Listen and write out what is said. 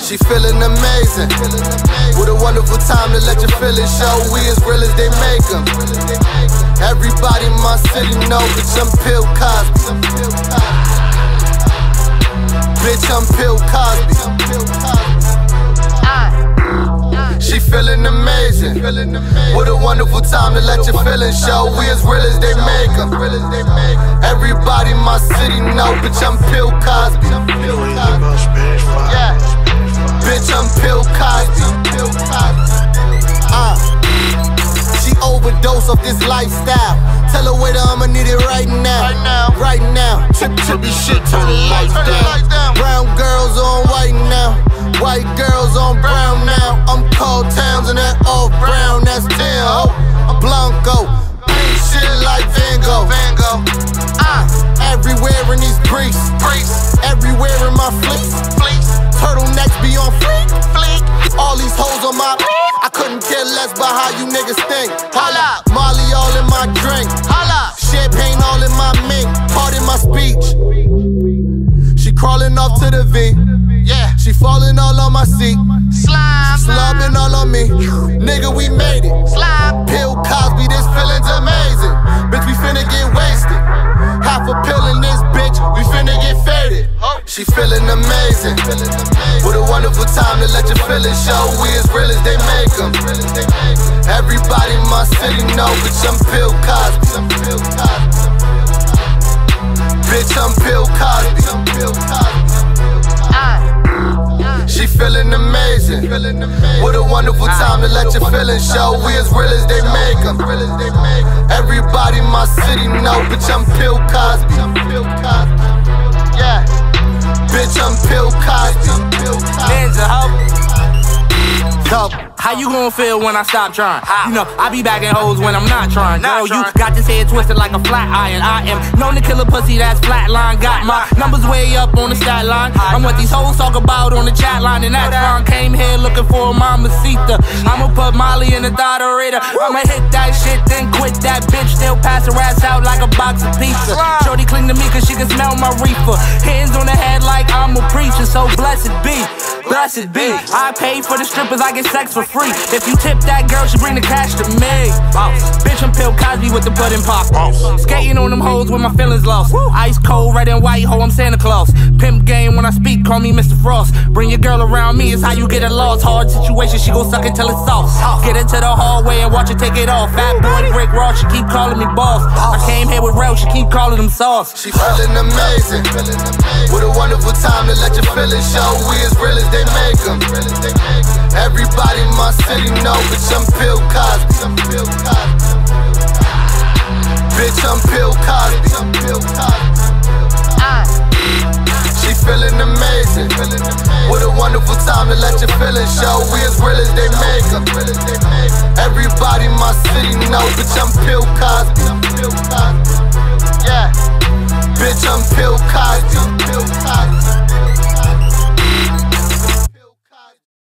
She feeling amazing. What a wonderful time to let your feelings show. We as real as they make them. Everybody in my city know, bitch, I'm Bill Cosby. Bitch, I'm Bill Cosby. She feeling amazing. What a wonderful time to let your feelings show. We as real as they make them. Everybody in my city know, bitch, I'm Bill Cosby. Yeah. Bitch, I'm Bill Cosby. She overdosed off this lifestyle. Tell her waiter I'ma need it right now. Right now. Trippy shit, turn the lights down. Brown girls on white now. White girls on brown now. I'm cold towns and that off brown, that's town. I'm Blanco, pink shit like Van Gogh. Everywhere in these priests, everywhere in my fleece. Turtlenecks be on fleek. All these hoes on my I couldn't care less about how you niggas think. Holla, Molly all in my drink. Holla, champagne all in my mink. Pardon my speech. She crawling off to the V. Yeah, she falling all on my seat. Slime, slobbing all on me. Nigga, we made it. Slime, Bill Cosby, this feeling's amazing. Bitch, we finna get wasted. Half a pill in this bitch, we finna get faded. She feeling amazing. What a wonderful time to let your feelings show. We as real as they make them. Everybody in my city know, bitch, I'm Bill Cosby. Bitch, I'm Bill Cosby. She feeling amazing. What a wonderful time to let your feelings show. We as real as they make them. Everybody in my city know, bitch, I'm Bill Cosby. Yeah. Bitch, I'm Bill Cosby. Ninja, ho. How you gon' feel when I stop trying? You know, I be bagging hoes when I'm not trying. Girl, you got this head twisted like a flat iron. I am known to kill a pussy that's flatline. Got my numbers way up on the stat line. I'm what these hoes talk about on the chat line, and that's fine. Came here looking for a mamacita. I'ma put Molly in the Dodorita. I'ma hit that shit, then quit that bitch. Still pass her ass out like a box of pizza. Shorty cling to me cause she can smell my reefer. Hands on the head like I'm a preacher, so blessed be. Blessed be. I pay for the strippers, I get sex for free. If you tip that girl, she bring the cash to me. Bitch, I'm Bill Cosby with the pudding pop. Skating on them hoes with my feelings lost. Ice cold, red and white, ho, I'm Santa Claus. Pimp game when I speak, call me Mr. Frost. Bring your girl around me, it's how you get it lost. Hard situation, she gon' suck it till it's soft. Get into the hallway and watch her take it off. Fat boy, Rick Ross, she keep calling me boss. I came here with Rel, she keep calling them sauce. She feeling amazing. What a wonderful time to let your feelings show. We as real as they make them. Everybody in my city know, bitch, I'm Bill Cosby. Bitch, I'm Bill Cosby. She feeling amazing. What a wonderful time to let your feelings show. We as real as they make them. Everybody in my city know, bitch, I'm Bill Cosby. Yeah. Bitch, I'm Bill Cosby.